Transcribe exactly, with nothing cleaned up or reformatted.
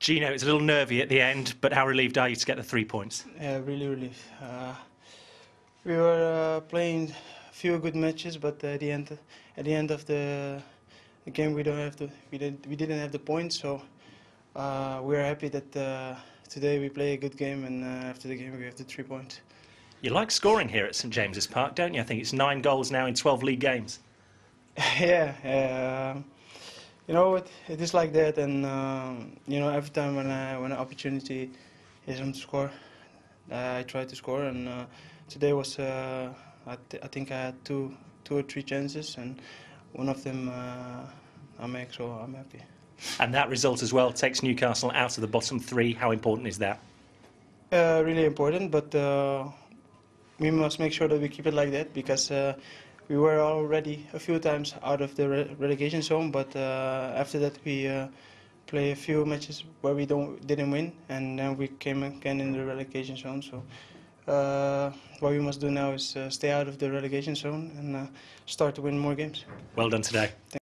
Gino, it's a little nervy at the end, but how relieved are you to get the three points? Yeah, really, really. Uh, we were uh, playing a few good matches, but at the end, at the end of the, the game, we don't have the, we didn't, we didn't have the points. So uh, we are happy that uh, today we play a good game, and uh, after the game we have the three points. You like scoring here at St James's Park, don't you? I think it's nine goals now in twelve league games. yeah, uh, you know it, it is like that, and um, you know every time when I, when an opportunity is on to score, uh, I try to score. And uh, today was uh, I, th I think I had two two or three chances, and one of them uh, I make, so I'm happy. And that result as well takes Newcastle out of the bottom three. How important is that? Uh, really important, but uh, we must make sure that we keep it like that, because uh, we were already a few times out of the re relegation zone, but uh, after that we uh, play a few matches where we don't didn't win, and then we came again in the relegation zone. So uh, what we must do now is uh, stay out of the relegation zone and uh, start to win more games. Well done today.